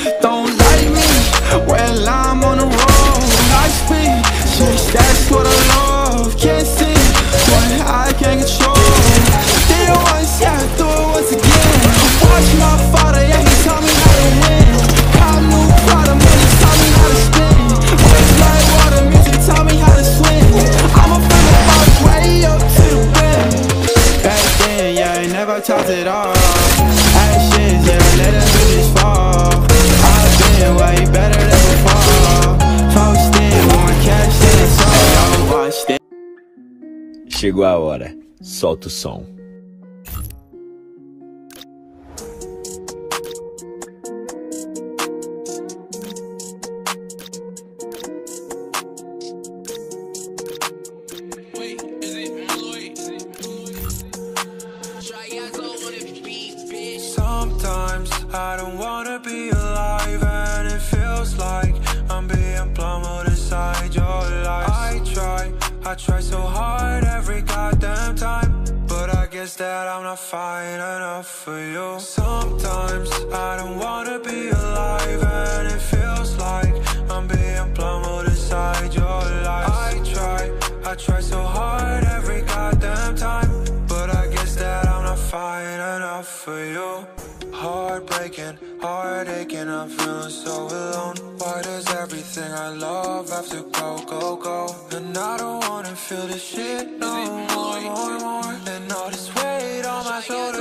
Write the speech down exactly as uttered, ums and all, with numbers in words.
don't like me. Well, I'm on the road, high speed. Shit, that's what I love. Can't see what I can't control. Did it once, yeah, do it once again. Watch my father, yeah, he taught me how to win. Got new product, man, he taught me how to spin. Waves like water, music taught me how to swim. I'ma fill the box way up to the rim. Back then, yeah, I never topped it off. Ashes, yeah, let them bitches fall. I've been way better than before. Posted, one cash in the song. Watch it. Chegou a hora, solta o som. Sometimes I don't wanna be alive, and it feels like I'm being plummeted inside your lies. I try, I try so hard every goddamn time, but I guess that I'm not fine enough for you. Sometimes I don't wanna be alive, and it feels like I'm being plummeted inside your lies. I try, I try so hard every goddamn time, but I guess that I'm not fine enough for you. Heartbreaking, heart aching, I'm feeling so alone. Why does everything I love have to go, go, go? And I don't wanna feel this shit no more, more, more. And all this weight on my shoulders